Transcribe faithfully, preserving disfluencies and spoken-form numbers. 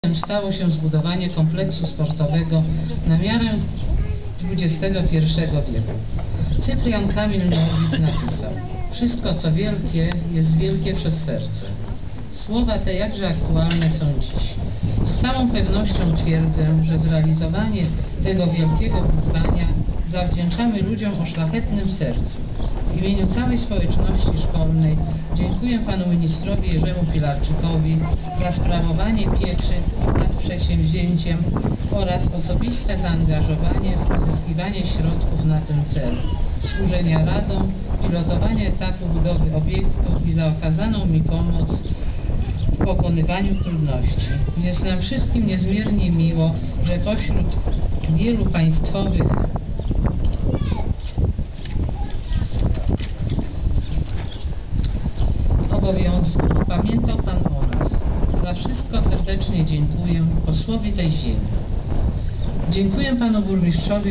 Stało się zbudowanie kompleksu sportowego na miarę dwudziestego pierwszego wieku. Cyprian Kamil Norwid napisał: wszystko co wielkie jest wielkie przez serce. Słowa te jakże aktualne są dziś. Z całą pewnością twierdzę, że zrealizowanie tego wielkiego wyzwania zawdzięczamy ludziom o szlachetnym sercu. W imieniu całej społeczności szkolnej dziękuję panu ministrowi Jerzemu Pilarczykowi za sprawowanie pieczy nad przedsięwzięciem oraz osobiste zaangażowanie w pozyskiwanie środków na ten cel, służenia radą, pilotowanie etapu budowy obiektu i za okazaną mi pomoc w pokonywaniu trudności. Jest nam wszystkim niezmiernie miło, że pośród wielu państwowych obowiązków pamiętał Pan o nas. Za wszystko serdecznie dziękuję posłowi tej ziemi. Dziękuję Panu Burmistrzowi